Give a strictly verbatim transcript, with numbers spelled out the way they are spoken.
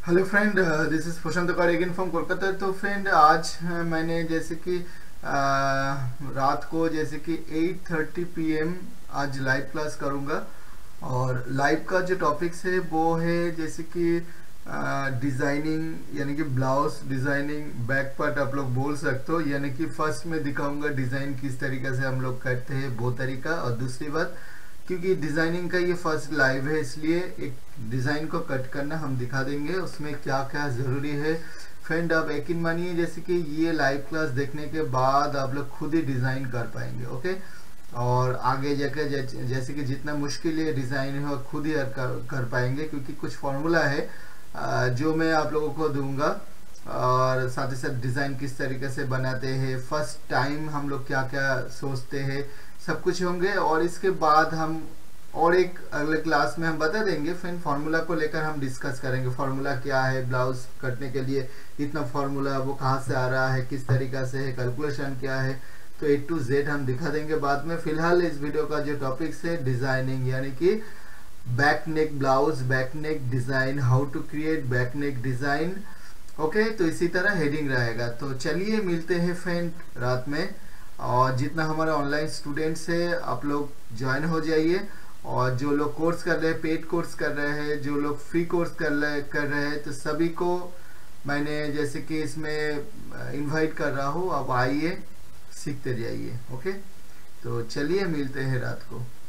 Hello friend, this is Prashant Kar again from Kolkata. तो friend आज uh, मैंने जैसे कि uh, रात को जैसे कि एट थर्टी पी एम आज लाइव क्लास करूँगा। और लाइव का जो टॉपिक्स है वो है जैसे कि डिज़ाइनिंग, यानी कि ब्लाउज डिज़ाइनिंग बैक पार्ट आप लोग बोल सकते हो। यानी कि फर्स्ट में दिखाऊंगा डिज़ाइन किस तरीके से हम लोग करते हैं वो तरीका, और दूसरी बात क्योंकि डिज़ाइनिंग का ये फर्स्ट लाइव है इसलिए एक डिज़ाइन को कट करना हम दिखा देंगे, उसमें क्या क्या ज़रूरी है। फ्रेंड आप यकीन मानिए जैसे कि ये लाइव क्लास देखने के बाद आप लोग खुद ही डिज़ाइन कर पाएंगे, ओके। और आगे जाकर जैसे कि जितना मुश्किल ये डिज़ाइन है वो खुद ही कर, कर पाएंगे, क्योंकि कुछ फॉर्मूला है आ, जो मैं आप लोगों को दूंगा। और साथ ही साथ डिज़ाइन किस तरीके से बनाते हैं, फर्स्ट टाइम हम लोग क्या क्या सोचते हैं, सब कुछ होंगे। और इसके बाद हम और एक अगले क्लास में हम बता देंगे, फिर फार्मूला को लेकर हम डिस्कस करेंगे। फार्मूला क्या है, ब्लाउज कटने के लिए इतना फार्मूला वो कहाँ से आ रहा है, किस तरीका से है, कैलकुलेशन क्या है, तो ए टू जेड हम दिखा देंगे बाद में। फिलहाल इस वीडियो का जो टॉपिक्स है डिज़ाइनिंग, यानी कि back neck blouse, back neck design, how to create back neck design, okay. तो इसी तरह हेडिंग रहेगा। तो चलिए मिलते हैं फ्रेंड रात में। और जितना हमारे ऑनलाइन स्टूडेंट्स है आप लोग ज्वाइन हो जाइए, और जो लोग कोर्स कर रहे हैं, पेड कोर्स कर रहे हैं, जो लोग फ्री कोर्स कर रहे कर रहे हैं, तो सभी को मैंने जैसे कि इसमें इनवाइट कर रहा हूँ। अब आइए सीखते जाइए, ओके। तो चलिए मिलते हैं रात को।